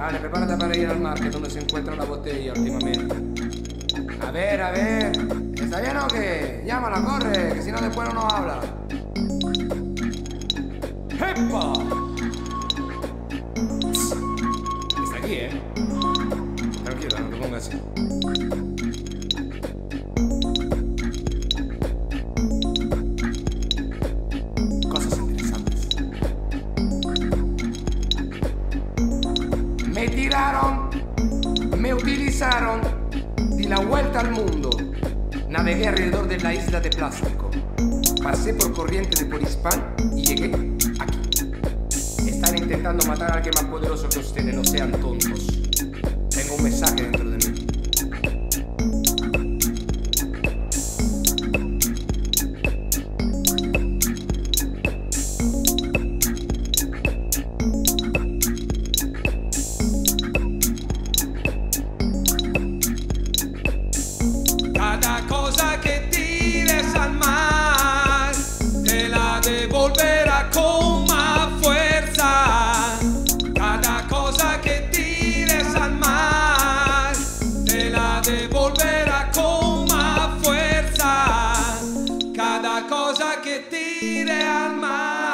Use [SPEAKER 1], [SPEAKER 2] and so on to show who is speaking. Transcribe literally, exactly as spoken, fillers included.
[SPEAKER 1] Vale, prepárate para ir al mar, que es donde se encuentra la botella últimamente. A ver, a ver. ¿Está bien o qué? Llámala, corre, que si no después no nos habla. ¡Epa! Está aquí, ¿eh? Tranquilo, no te pongas así. Cosas interesantes. Me tiraron, me utilizaron, di la vuelta al mundo. Navegué alrededor de la isla de plástico. Pasé por corriente de Polispán y llegué aquí. Están intentando matar a alguien más poderoso que ustedes, no sean tontos. Tengo un mensaje dentro de mí.
[SPEAKER 2] Cada cosa que tires al mar te la devolverá con más fuerza. Cada cosa que tires al mar te la devolverá con más fuerza. Cada cosa que tire al mar.